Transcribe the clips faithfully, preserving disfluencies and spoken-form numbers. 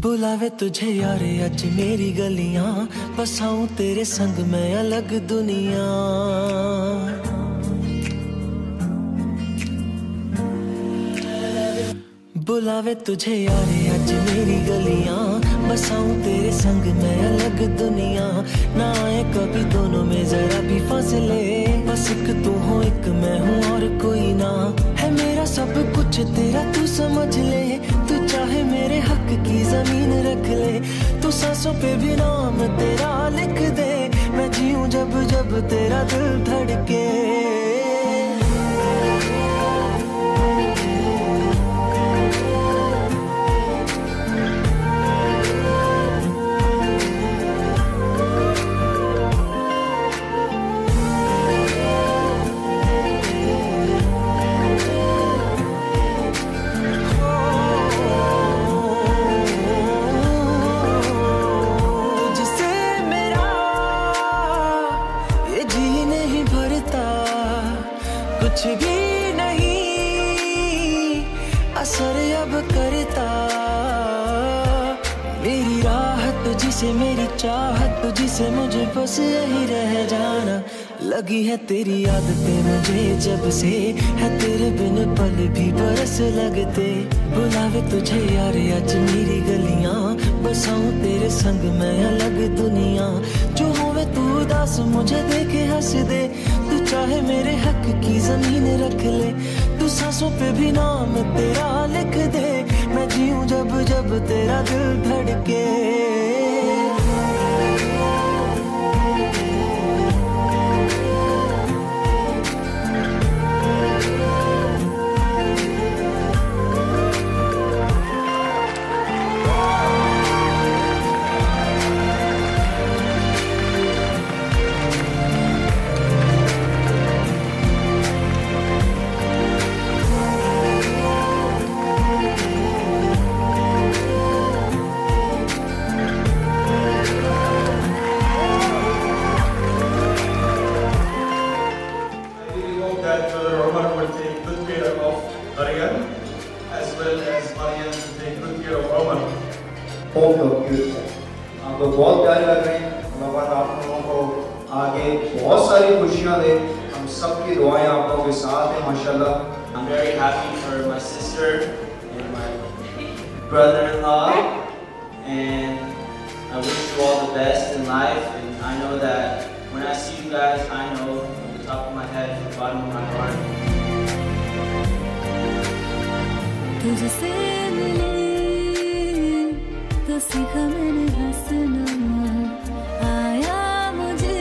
बुलावे तुझे यारे अज मेरी गलियां, बसाऊं तेरे संग मैं अलग दुनिया। बुलावे तुझे यारे अज मेरी गलियां, बसाऊं तेरे संग मैं अलग दुनिया। ना आए कभी दोनों में जरा भी फासले, बस एक तू हो एक मैं हूँ और कोई ना। है मेरा सब कुछ तेरा तू समझ ले, तू चाहे मेरे हक की जमीन रख ले। तू सांसों पे भी नाम तेरा लिख दे, मैं जीऊं जब जब तेरा दिल धड़के। कुछ भी नहीं असर अब करता, मेरी राहत तुझसे मेरी चाहत तुझसे मुझे बस यही रह जाना। लगी है तेरी आदतें मुझे जब से, है तेरे बिन पल भी बरस लगते। बुलावे तुझे यारे अज मेरी गलियां, बसाऊं तेरे संग मैं अलग दुनिया। जो होवे तू उदास मुझे देखे हंस दे, तू चाहे मेरे हक की जमीन रख ले। तू सांसों पे भी नाम तेरा लिख दे, मैं जीऊं जब जब तेरा दिल धड़के। As well as Mariam to take good care of Omar. Hope you're beautiful. आप लोग बहुत प्यार कर रहे हैं। अल्लाह आप लोगों को आगे बहुत सारी खुशियाँ दे। हम सब की दुआएं आप लोगों के साथ हैं माशाल्लाह। I'm very happy for my sister and my brother-in-law, and I wish you all the best in life. And I know that when I see you guys, I know from the top of my head, from the bottom of my heart. तुझसे मिली तो सीखा मैंने हंसना, आया मुझे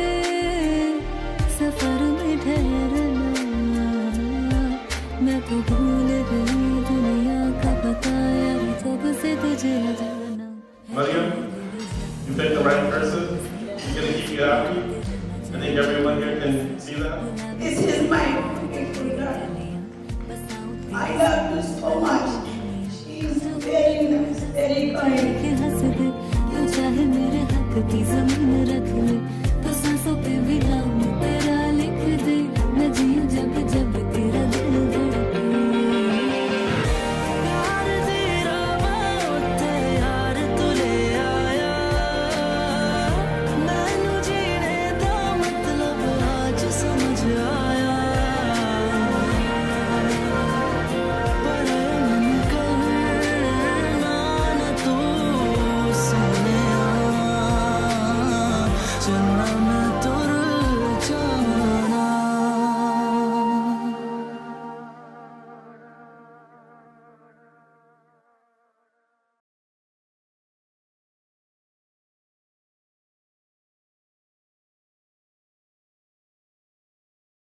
सफर में ठहरना। मैं तो भूल गई दुनिया का बताया जब से तुझे जाना। Mariam, you picked the right person. He's gonna keep you happy. I think everyone here can see that. This is my beautiful girl. I love you so much. She is very nice, very kind. के हंस दे, तू चाहे मेरे हक की जमीन रख ले।